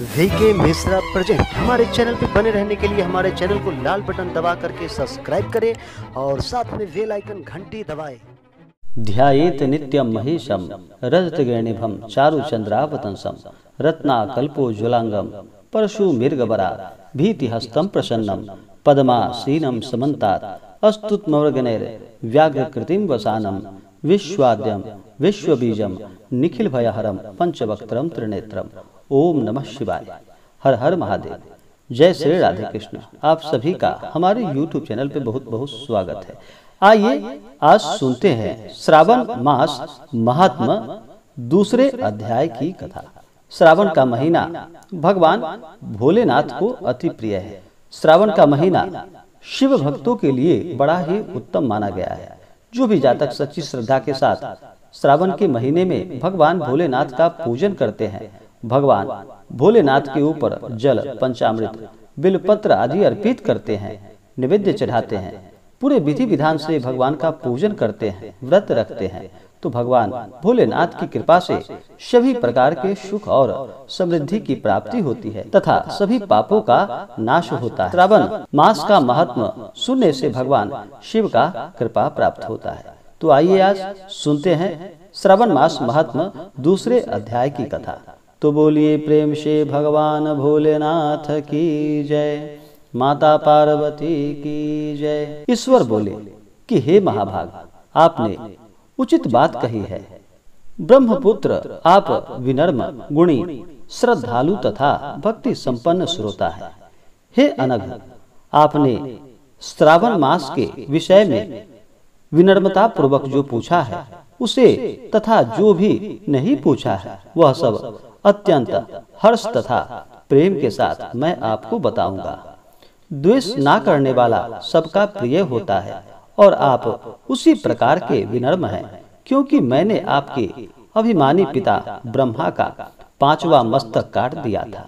VK Mishra present. हमारे channel पे बने रहने के लिए हमारे चैनल को लाल बटन दबा करके सब्सक्राइब करें और साथ में बेल आइकन घंटी दबाएं। ध्यायेत नित्यं महेशं रजतगेणिभं चारुचंद्रावतंसं रत्नाकल्पोज्ज्वलांगं परशुमृगवरा भीतिहस्तं प्रसन्नं पद्मासीनं समन्तात् अस्तुत्मवर्गणैर्व्याघ्रकृतिं वसानं विश्वाद्यं विश्वबीजं निखिलभयहरं पंचवक्त्रं त्रिनेत्रम्। ओम नमः शिवाय। हर हर महादेव। जय श्री राधे कृष्ण। आप सभी का हमारे YouTube चैनल पे बहुत बहुत स्वागत है। आइए आज सुनते हैं श्रावण मास महात्म्य दूसरे अध्याय की कथा। श्रावण का महीना भगवान भोलेनाथ को अति प्रिय है। श्रावण का महीना शिव भक्तों के लिए बड़ा ही उत्तम माना गया है। जो भी जातक सच्ची श्रद्धा के साथ श्रावण के महीने में भगवान भोलेनाथ का पूजन करते हैं, भगवान भोलेनाथ के ऊपर जल, पंचामृत, बिलपत्र आदि अर्पित करते हैं, नैवेद्य चढ़ाते हैं, पूरे विधि विधान से भगवान का पूजन करते हैं, व्रत रखते हैं, तो भगवान भोलेनाथ की कृपा से सभी प्रकार के सुख और समृद्धि की प्राप्ति होती है तथा सभी पापों का नाश होता है। श्रावण मास का महत्व सुनने से भगवान शिव का कृपा प्राप्त होता है। तो आइए आज सुनते हैं श्रावण मास महात्म्य दूसरे अध्याय की कथा। तो बोलिए प्रेम से भगवान भोलेनाथ की जय, माता पार्वती की जय। ईश्वर बोले कि हे महाभाग, आपने उचित बात कही है। ब्रह्मपुत्र, आप विनम्र, गुणी, श्रद्धालु तथा भक्ति संपन्न श्रोता है। हे अनघ, आपने श्रावण मास के विषय में विनम्रता पूर्वक जो पूछा है उसे तथा जो भी नहीं पूछा है वह सब अत्यंत हर्ष तथा प्रेम के साथ मैं आपको बताऊंगा। द्वेष ना करने वाला सबका प्रिय होता है और आप उसी प्रकार के विनम्र हैं, क्योंकि मैंने आपके अभिमानी पिता ब्रह्मा का 5वां मस्तक काट दिया था।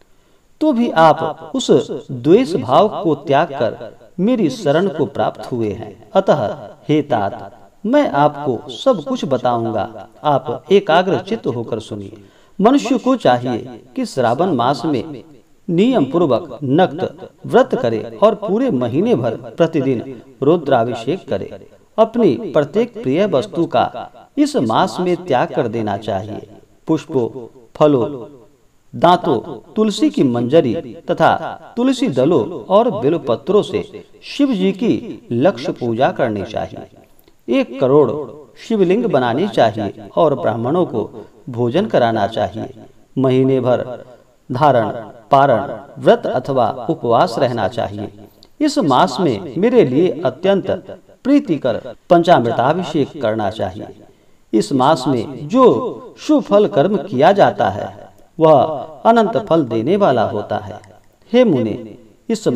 तो भी आप उस द्वेष भाव को त्याग कर मेरी शरण को प्राप्त हुए हैं। अतः हे तात, मैं आपको सब कुछ बताऊंगा। आप एकाग्र चित्त होकर सुनिए। मनुष्य को चाहिए कि श्रावण मास में नियम पूर्वक नक्त व्रत करे और पूरे महीने भर प्रतिदिन रुद्राभिषेक करे। अपनी प्रत्येक प्रिय वस्तु का इस मास में त्याग कर देना चाहिए। पुष्पों, फलों, दांतों, तुलसी की मंजरी तथा तुलसी दलों और बेलपत्रों से शिव जी की लक्ष्य पूजा करनी चाहिए। 1 करोड़ शिवलिंग बनानी चाहिए और ब्राह्मणों को भोजन कराना चाहिए। महीने भर धारण, पारण, व्रत अथवा उपवास रहना चाहिए। इस मास में मेरे लिए अत्यंत प्रीतिकर पंचामृताभिषेक करना चाहिए। इस मास में जो शुभ फल कर्म किया जाता है वह अनंत फल देने वाला होता है। हे मुने, इस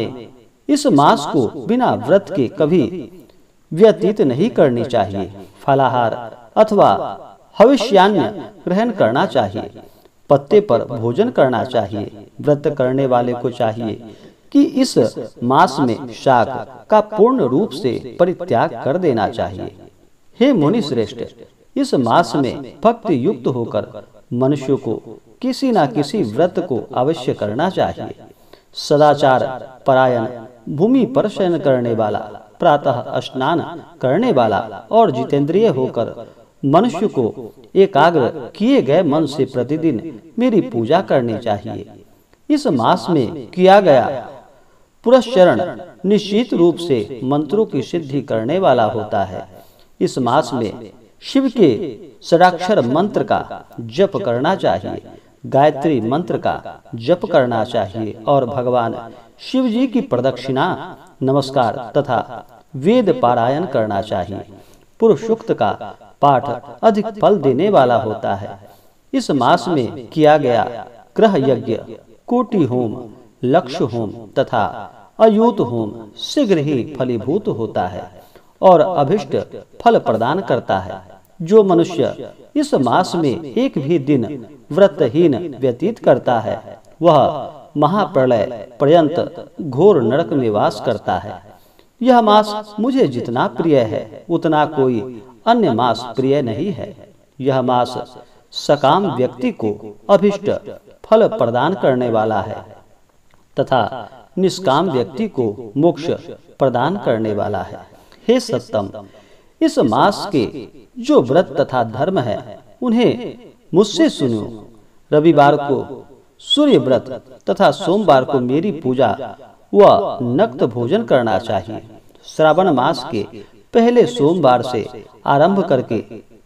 मास को बिना व्रत के कभी व्यतीत नहीं करनी चाहिए। फलाहार अथवा हविष्यान्न ग्रहण करना चाहिए। पत्ते पर भोजन करना चाहिए। व्रत करने वाले को चाहिए कि इस मास में शाक का पूर्ण रूप से परित्याग कर देना चाहिए। हे मुनि श्रेष्ठ, इस मास में भक्ति युक्त होकर मनुष्य को किसी न किसी व्रत को अवश्य करना चाहिए। सदाचार परायण, भूमि पर शयन करने वाला, प्रातः स्नान करने वाला और जितेंद्रिय होकर मनुष्य को एकाग्र किए गए मन से प्रतिदिन मेरी पूजा करनी चाहिए। इस मास में किया गया पुरस्चरण निश्चित रूप से मंत्रों की सिद्धि करने वाला होता है। इस मास में शिव के षडाक्षर मंत्र का जप करना चाहिए, गायत्री मंत्र का जप करना चाहिए और भगवान शिव जी की प्रदक्षिणा, नमस्कार तथा वेद पारायण करना चाहिए। पुरुष सूक्त का पाठ अधिक फल देने वाला होता है। इस मास में किया गया ग्रह यज्ञ, कोटि होम, लक्ष्य होम तथा अयूत होम शीघ्र ही फलीभूत होता है और अभिष्ट फल प्रदान करता है। जो मनुष्य इस मास में एक भी दिन व्रतहीन व्यतीत करता है वह महाप्रलय पर्यंत घोर नरक में वास करता है। यह मास मुझे जितना प्रिय है उतना कोई अन्य मास प्रिय नहीं है। यह मास सकाम व्यक्ति को अभिष्ट फल प्रदान करने वाला है तथा निष्काम व्यक्ति को मोक्ष प्रदान करने वाला है। हे सत्तम, इस मास के जो व्रत तथा धर्म है उन्हें मुझसे सुनो। रविवार को सूर्य व्रत तथा सोमवार को मेरी पूजा व नक्त भोजन करना चाहिए। श्रावण मास के पहले सोमवार से आरंभ करके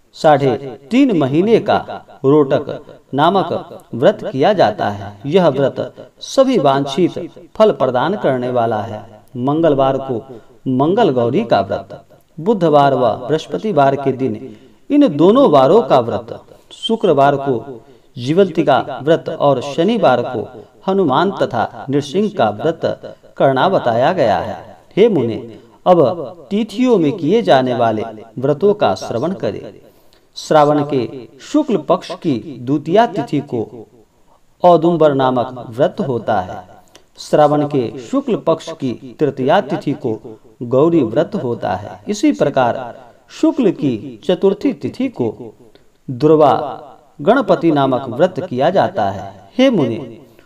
3.5 महीने का रोटक नामक व्रत किया जाता है। यह व्रत सभी वांछित फल प्रदान करने वाला है। मंगलवार को मंगल गौरी का व्रत, बुधवार व बृहस्पतिवार के दिन इन दोनों वारों का व्रत, शुक्रवार को जीवंतिका व्रत और शनिवार को हनुमान तथा नृसिंह का व्रत करना बताया गया है। हे मुने, अब तिथियों में किए जाने वाले व्रतों का श्रवण करें। श्रावण के शुक्ल पक्ष की द्वितीया तिथि को औदुंबर नामक व्रत होता है। श्रावण के शुक्ल पक्ष की तृतीया तिथि को गौरी व्रत होता है। इसी प्रकार शुक्ल की चतुर्थी तिथि को दुर्वा गणपति नामक व्रत किया जाता है। हे मुनि,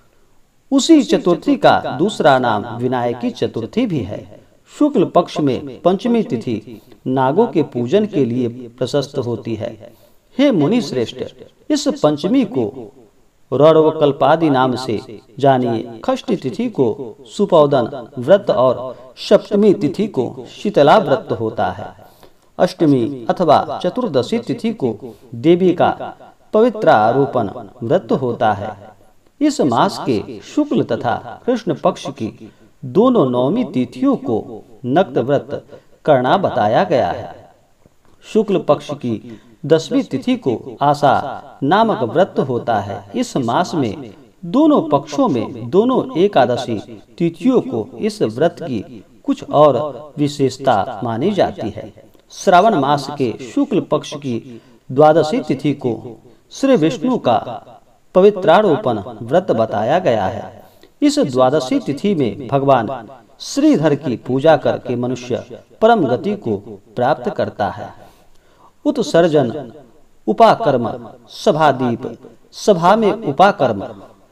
उसी चतुर्थी का दूसरा नाम विनायकी चतुर्थी भी है। शुक्ल पक्ष में पंचमी तिथि नागों के पूजन के लिए प्रशस्त होती है। हे मुनि श्रेष्ठ, इस पंचमी को रौरवकल्पादि नाम से जानिए। षष्ठी तिथि को सुपौदन व्रत और सप्तमी तिथि को शीतला व्रत होता है। अष्टमी अथवा चतुर्दशी तिथि को देवी का पवित्रारोपण व्रत होता है। इस मास के शुक्ल तथा कृष्ण पक्ष की दोनों नवमी तिथियों को नक्त व्रत करना बताया गया है। शुक्ल पक्ष की 10वीं तिथि को आशा नामक व्रत होता है। इस मास में दोनों पक्षों में दोनों एकादशी तिथियों को इस व्रत की कुछ और विशेषता मानी जाती है। श्रावण मास के शुक्ल पक्ष की 12वीं तिथि को श्री विष्णु का पवित्रारोपण व्रत बताया गया है। इस 12वीं तिथि में भगवान श्रीधर की पूजा करके मनुष्य परम गति को प्राप्त करता है। उत्सर्जन, उपाकर्म, सभादीप, सभा में उपाकर्म,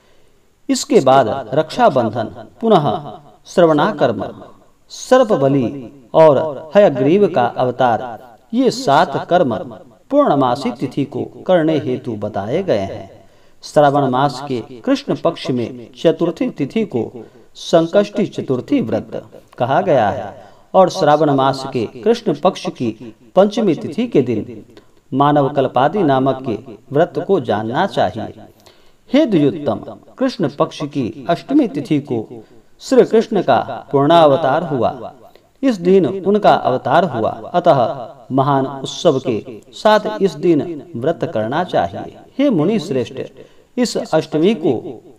इसके बाद रक्षाबंधन, पुनः श्रवणाकर्म, सर्पबलि और हयग्रीव का अवतार, ये 7 कर्म पूर्णमासी तिथि को करने हेतु बताए गए हैं। श्रावण मास के कृष्ण पक्ष में चतुर्थी तिथि को संकष्टी चतुर्थी व्रत कहा गया है और श्रावण मास के कृष्ण पक्ष की पंचमी तिथि के दिन मानव कल्पादि नामक के व्रत को जानना चाहिए। हे द्युत्तम, कृष्ण पक्ष की अष्टमी तिथि को श्री कृष्ण का पूर्णावतार हुआ। इस दिन उनका अवतार हुआ, अतः महान उत्सव के साथ इस दिन व्रत करना चाहिए। हे मुनि श्रेष्ठ, इस अष्टमी को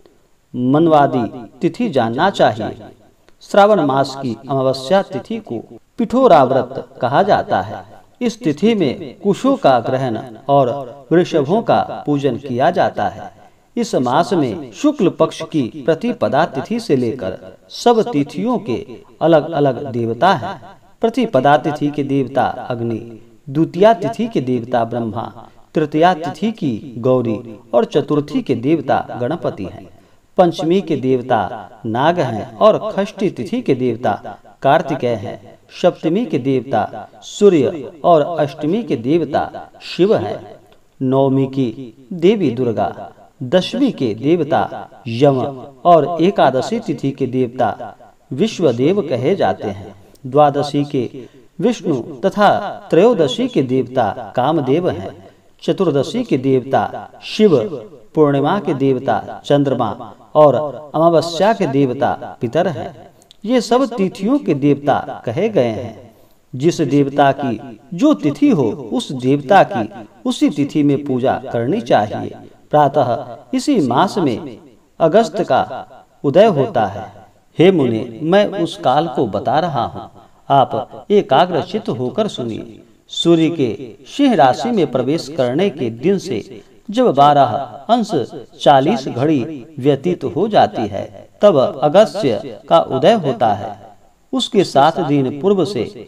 मनवादी तिथि जानना चाहिए। श्रावण मास की अमावस्या तिथि को पिठोरा व्रत कहा जाता है। इस तिथि में कुशों का ग्रहण और वृषभों का पूजन किया जाता है। इस मास में शुक्ल पक्ष की प्रतिपदा तिथि से लेकर सब तिथियों के अलग अलग देवता हैं। प्रतिपदा तिथि के देवता अग्नि, द्वितीया तिथि के देवता ब्रह्मा, तृतीया तिथि की गौरी और चतुर्थी के देवता गणपति हैं। पंचमी के देवता नाग हैं और षष्ठी तिथि के देवता कार्तिकेय हैं। सप्तमी के देवता सूर्य और अष्टमी के देवता शिव हैं। नवमी की देवी दुर्गा, 10वीं के देवता यम और एकादशी तिथि के देवता विश्वदेव कहे जाते हैं। द्वादशी के विष्णु तथा त्रयोदशी के देवता कामदेव हैं। चतुर्दशी के देवता शिव, पूर्णिमा के देवता चंद्रमा और अमावस्या के देवता पितर हैं। ये सब तिथियों के देवता कहे गए हैं। जिस देवता की जो तिथि हो उस देवता की उसी तिथि में पूजा करनी चाहिए। प्रातः इसी मास में अगस्त का उदय होता है। हे मुने, मैं उस काल को बता रहा हूँ, आप एकाग्रचित्त होकर सुनिए। सूर्य के सिंह राशि में प्रवेश करने के दिन से जब 12 अंश 40 घड़ी व्यतीत हो जाती है, तब अगस्त्य का उदय होता है। उसके 7 दिन पूर्व से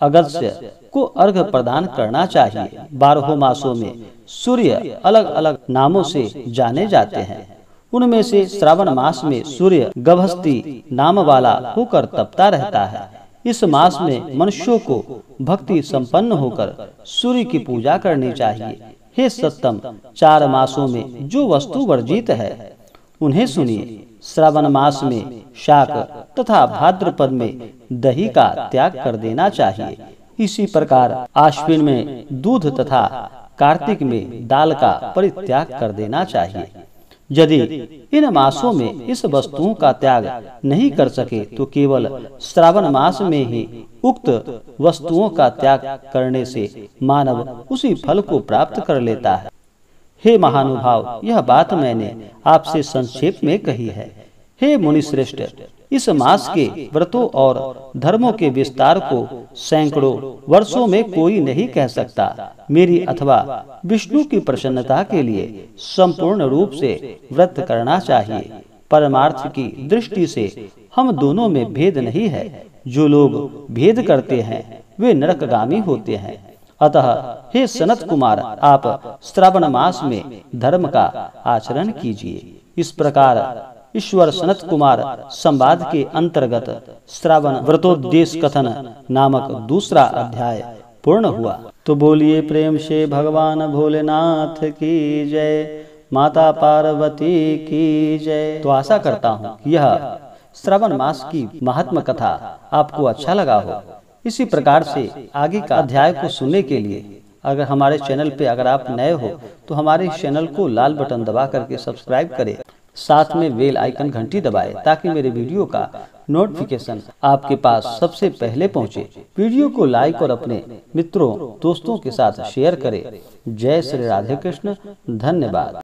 अगस्त्य को अर्घ्य प्रदान करना चाहिए। 12 मासों में सूर्य अलग अलग नामों से जाने जाते हैं। उनमें से श्रावण मास में सूर्य गभस्ती नाम वाला होकर तपता रहता है। इस मास में मनुष्यों को भक्ति संपन्न होकर सूर्य की पूजा करनी चाहिए। हे सत्तम, 4 मासों में जो वस्तु वर्जित है उन्हें सुनिए। श्रावण मास में शाक तथा भाद्रपद में दही का त्याग कर देना चाहिए। इसी प्रकार आश्विन में दूध तथा कार्तिक में दाल का परित्याग कर देना चाहिए। यदि इन मासों में इस वस्तुओं का त्याग नहीं कर सके तो केवल श्रावण मास में ही उक्त वस्तुओं का त्याग करने से मानव उसी फल को प्राप्त कर लेता है। हे महानुभाव, यह बात मैंने आपसे संक्षेप में कही है। हे मुनिश्रेष्ठ, इस मास के व्रतों और धर्मों के विस्तार को सैकड़ों वर्षों में कोई नहीं कह सकता। मेरी अथवा विष्णु की प्रसन्नता के लिए संपूर्ण रूप से व्रत करना चाहिए। परमार्थ की दृष्टि से हम दोनों में भेद नहीं है। जो लोग भेद करते हैं वे नरकगामी होते हैं। अतः हे सनत कुमार, आप श्रावण मास में धर्म का आचरण कीजिए। इस प्रकार ईश्वर सनत कुमार संवाद के अंतर्गत श्रावण व्रतोद्देश्य कथन नामक दूसरा अध्याय पूर्ण हुआ। तो बोलिए प्रेम से भगवान भोलेनाथ की जय, माता पार्वती की जय। तो आशा करता हूँ यह श्रावण मास की महात्म कथा आपको अच्छा लगा हो। इसी प्रकार से आगे का अध्याय को सुनने के लिए अगर हमारे चैनल पे अगर आप नए हो तो हमारे चैनल को लाल बटन दबा करके सब्सक्राइब करें। साथ में बेल आइकन घंटी दबाएं ताकि मेरे वीडियो का नोटिफिकेशन आपके पास सबसे पहले पहुंचे। वीडियो को लाइक और अपने मित्रों दोस्तों के साथ शेयर करें। जय श्री राधे कृष्ण। धन्यवाद।